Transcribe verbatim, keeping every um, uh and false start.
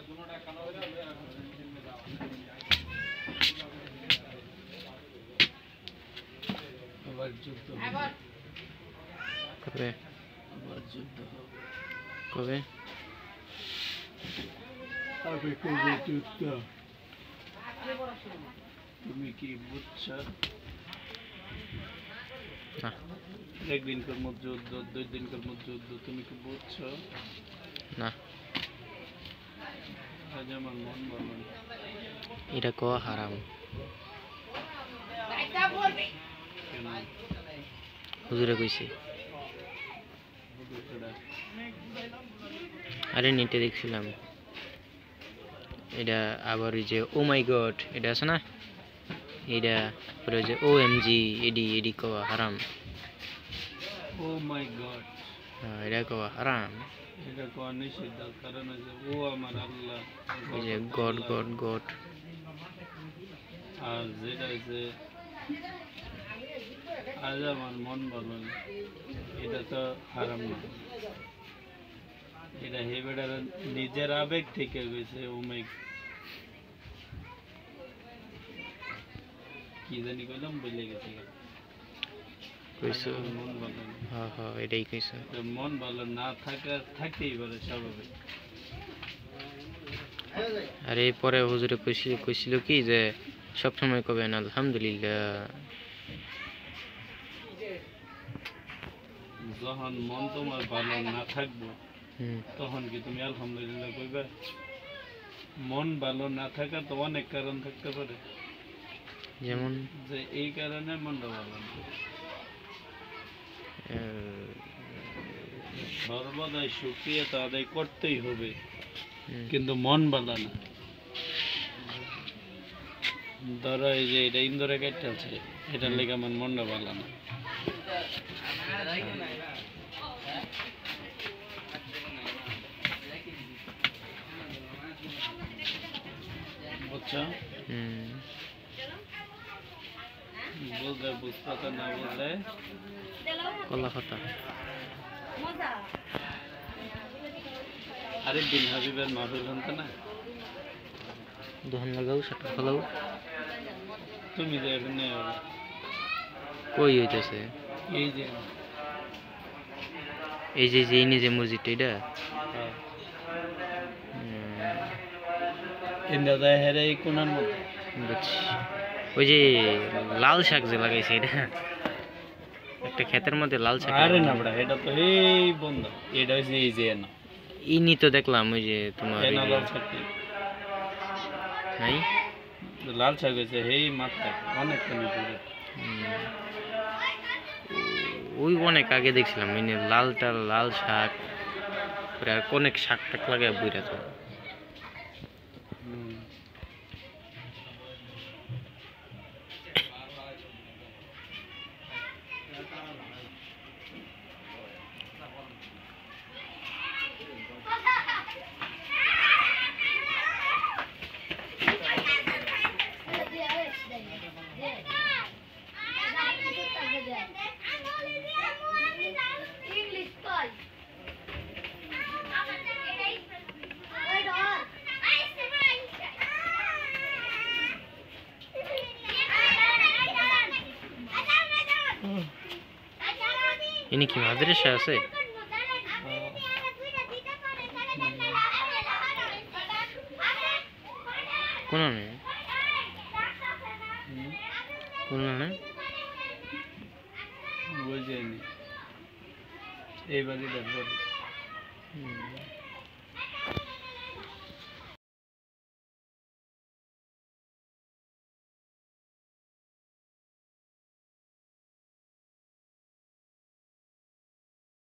আবার যুদ্ধ কবে আবার যুদ্ধ কবে আবে কবে যুদ্ধ তুমি কি বুঝছো না একদিন কর্ম যুদ্ধ দুই দিন কর্ম যুদ্ধ তুমি কি বুঝছো না আজ আমার মন ভালো না এটা কো হারাম কেন হুজুরে কইছে হুজুরটা আরে নেটে দেখছিলাম এটা আবার ওই যে ও মাই গড এটা আছে না এটা পরে যে ও এম জি এডি এডি কো হারাম ও মাই গড হ্যাঁ এটা কো হারাম এটা কোয়া নিষিদ্ধ কারণ হচ্ছে ও আমার আল্লাহ এই যে গড গড গড আর যেটা হচ্ছে আজ আমার মন ভালো না এটা তো হারাম না এটা হে বেটার নিজের আবেগ থেকে গেছে ও মাই কি জানি কইলাম বলে গেছে কইছো মন ভালো না হ্যাঁ হ্যাঁ এটাই কইছো তো মন ভালো না থাকা থাকতেই পারে স্বাভাবিক আরে পরে হুজুরে কইছিল কইছিল কি যে সব সময় কবেন আলহামদুলিল্লাহ যখন মন তোমার ভালো না থাকবো হুম তখন কি তুমি আলহামদুলিল্লাহ কইবে মন ভালো না থাকা তো অনেক কারণ থাকতে পারে যেমন যে এই কারণে মনটা ভালো না আহ, সর্বদাই শুক্রিয়া তো আদায় করতেই হবে হুম, কিন্তু মন ভালো না ধরো এই যে এটা ইন্দোরে কেটে আছে এটার লেগে আমার মনটা ভালো না বুঝছো হুম, বুঝলে বুঝতে তো না বুঝলে কলা কথা আরে বিন হাবিবের মাহফিল হতো না দোহান লাগাও শাটা ফলাও তুমি যে এখানে কই হইতেছে এই যে এই যে যে নিজে মসজিদটা এটা হ্যাঁ, হুম, ইন্দা দেয় হেরে এই কোনার মধ্যে বুঝছি ওই যে লাল শাক যে লাগাইছে এটা একটা ক্ষেতের মধ্যে লাল শাক আরে লাগানো। না বড়া এটা তো এই বন্ধ এটা হচ্ছে এই যে না ইনি তো দেখলাম ওই যে তোমার এই ওই না যে- লাল শাক কি? নাই লাল শাক হয়েছে এই মাথায় অনেকখানি দূরে হুম। ওই অনেক আগে দেখছিলাম ওই যে লালটা লাল শাক পরে আর অনেক শাক টাক লাগে বইরা তো হুম। ইনি কি মাদ্রাসা আছে কোন নেই হুম। কোন নেই বুঝিনি এই বাড়ি দেখবো হুম।